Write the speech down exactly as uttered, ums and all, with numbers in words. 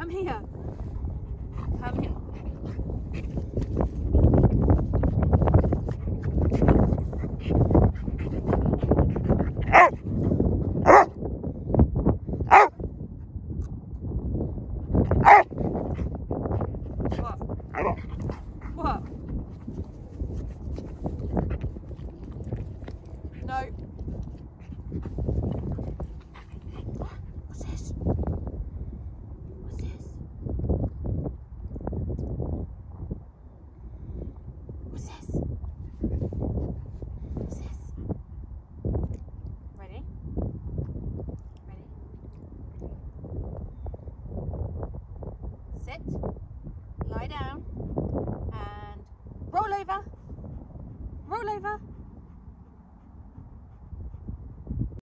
Come here. Come here. What? What? No. What's this? What's this? What's this? What's this? Ready? Ready? Sit. Lie down. And roll over. Roll over.